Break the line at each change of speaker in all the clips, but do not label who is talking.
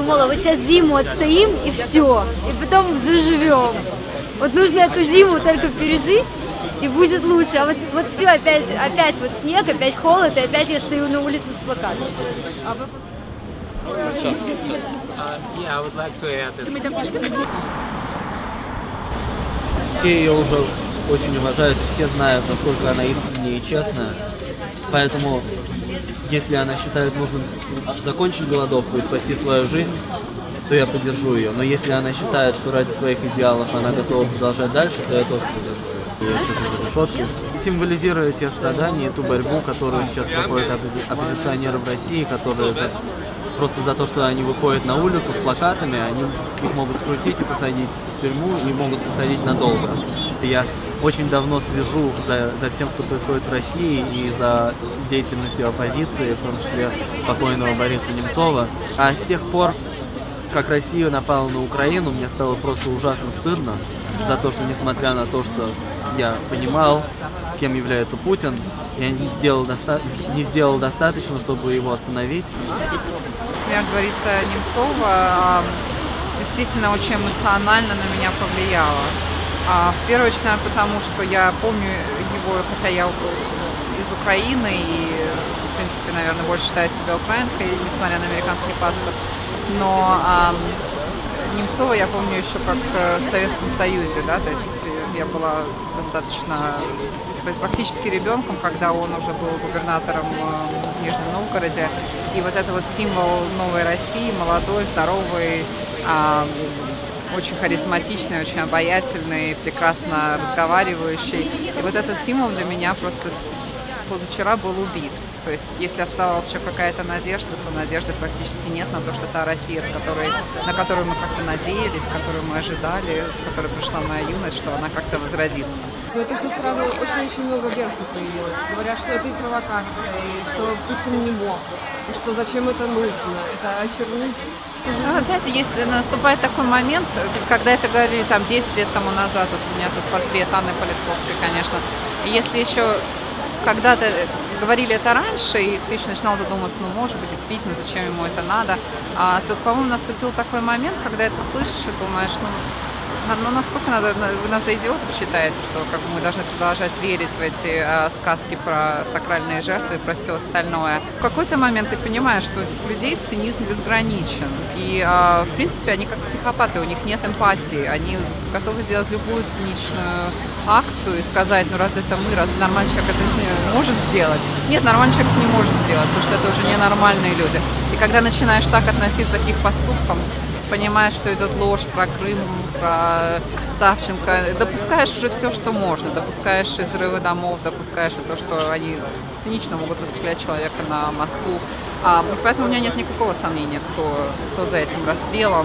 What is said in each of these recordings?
думала, вот сейчас зиму отстоим и все, и потом заживем. Вот нужно эту зиму только пережить, и будет лучше. А вот все, опять вот снег, опять холод, и опять я стою на улице с плакатом.
Все ее уже очень уважают, все знают, насколько она искренняя и честная. Поэтому, если она считает нужным закончить голодовку и спасти свою жизнь, то я поддержу ее. Но если она считает, что ради своих идеалов она готова продолжать дальше, то я тоже поддержу ее. Я сижу за решеткой. Символизирует те страдания и ту борьбу, которую сейчас проходят оппозиционеры в России, которые просто за то, что они выходят на улицу с плакатами, они их могут скрутить и посадить в тюрьму, и могут посадить надолго. Я очень давно слежу за всем, что происходит в России, и за деятельностью оппозиции, в том числе покойного Бориса Немцова. А с тех пор, как Россия напала на Украину, мне стало просто ужасно стыдно за то, что, несмотря на то, что я понимал, кем является Путин, я не сделал достаточно, чтобы его остановить.
Смерть Бориса Немцова действительно очень эмоционально на меня повлияла. В первую очередь, наверное, потому что я помню его, хотя я из Украины и, в принципе, наверное, больше считаю себя украинкой, несмотря на американский паспорт. Но Немцова я помню еще как в Советском Союзе, да, то есть я была достаточно практически ребенком, когда он уже был губернатором в Нижнем Новгороде. И вот это вот символ новой России, молодой, здоровый, очень харизматичный, очень обаятельный, прекрасно разговаривающий. И вот этот символ для меня просто позавчера был убит. То есть, если оставалась еще какая-то надежда, то надежды практически нет на то, что та Россия, на которую мы как-то надеялись, которую мы ожидали, с которой пришла моя юность, что она как-то возродится.
Это что сразу очень много версий появилось. Говорят, что это и провокация, и что Путин не мог, и что зачем это нужно, это очернить.
Ну, вы знаете, наступает такой момент, то есть, когда это говорили там 10 лет тому назад, вот у меня тут портрет Анны Политковской, конечно, и если еще когда-то говорили это раньше, и ты еще начинал задумываться, ну, может быть, действительно, зачем ему это надо, то, по-моему, наступил такой момент, когда это слышишь и думаешь, ну, насколько вы нас за идиотов считаете, что как бы мы должны продолжать верить в эти сказки про сакральные жертвы и про все остальное. В какой-то момент ты понимаешь, что у этих людей цинизм безграничен. И, в принципе, они как психопаты, у них нет эмпатии. Они готовы сделать любую циничную акцию и сказать, ну, раз это мы, раз нормальный человек это не может сделать. Нет, нормальный человек не может сделать, потому что это уже ненормальные люди. И когда начинаешь так относиться к их поступкам, понимаешь, что идет ложь про Крым, про Савченко, допускаешь уже все, что можно, допускаешь и взрывы домов, допускаешь и то, что они цинично могут расстрелять человека на мосту. Поэтому у меня нет никакого сомнения, кто за этим расстрелом.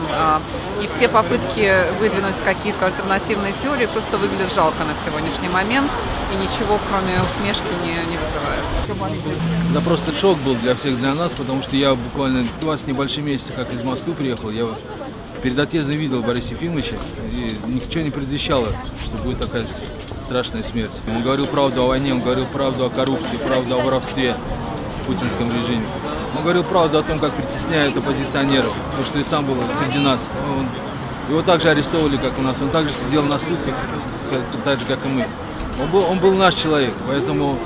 И все попытки выдвинуть какие-то альтернативные теории просто выглядят жалко на сегодняшний момент и ничего, кроме усмешки, не вызывает.
Да, просто шок был для всех, для нас, потому что я буквально 2 с небольшим месяца, как из Москвы приехал, я перед отъездом видел Бориса Ефимовича, и ничего не предвещало, что будет такая страшная смерть. Он говорил правду о войне, он говорил правду о коррупции, правду о воровстве в путинском режиме. Он говорил правду о том, как притесняют оппозиционеров, потому что и сам был среди нас. Его также арестовывали, как у нас, он также сидел на сутках, так же, как и мы. Он был наш человек, поэтому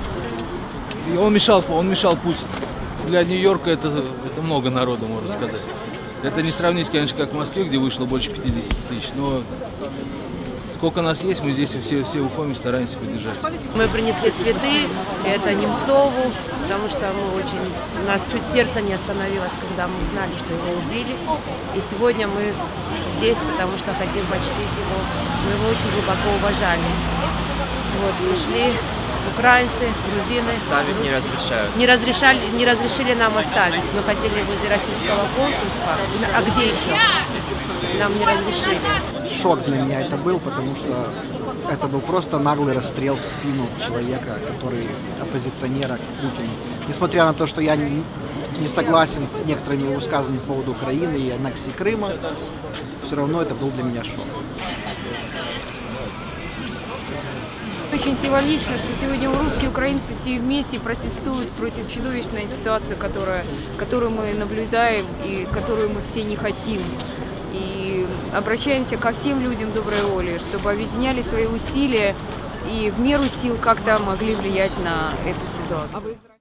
он мешал Путину. Для Нью-Йорка это много народу, можно сказать. Это не сравнить, конечно, как в Москве, где вышло больше 50 тысяч, но сколько нас есть, мы здесь все уходим, стараемся поддержать.
Мы принесли цветы, это Немцову, потому что у нас чуть сердце не остановилось, когда мы узнали, что его убили. И сегодня мы здесь, потому что хотим почтить его. Мы его очень глубоко уважали. Вот, пришли украинцы, грузины.
Оставить не разрешают.
Не разрешили нам оставить. Мы хотели возле российского консульства. А где еще? Нам не разрешили.
Шок для меня это был, потому что это был просто наглый расстрел в спину человека, который оппозиционера к Путину. Несмотря на то, что я не согласен с некоторыми высказываниями по поводу Украины и аннексии Крыма, все равно это был для меня шок.
очень символично, что сегодня русские и украинцы все вместе протестуют против чудовищной ситуации, которую мы наблюдаем и которую мы все не хотим. И обращаемся ко всем людям доброй воли, чтобы объединяли свои усилия и в меру сил как-то могли влиять на эту ситуацию.